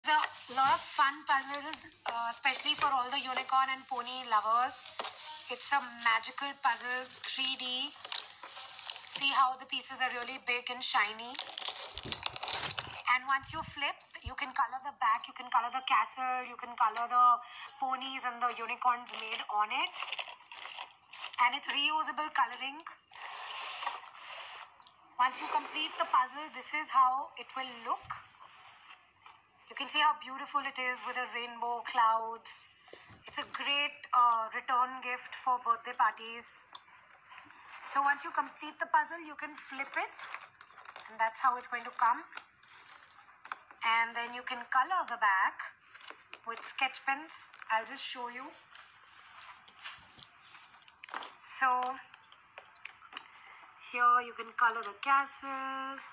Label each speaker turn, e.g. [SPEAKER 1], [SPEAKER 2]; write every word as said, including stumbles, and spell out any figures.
[SPEAKER 1] a lot of fun puzzles, uh, especially for all the unicorn and pony lovers. It's a magical puzzle, three D. See how the pieces are really big and shiny. And once you flip, you can color the back, you can color the castle, you can color the ponies and the unicorns made on it. And it's reusable coloring. Once you complete the puzzle, this is how it will look. You can see how beautiful it is with the rainbow clouds. It's a great uh, return gift for birthday parties. So once you complete the puzzle, you can flip it. And that's how it's going to come. And then you can color the back with sketch pens. I'll just show you. So here you can color the castle.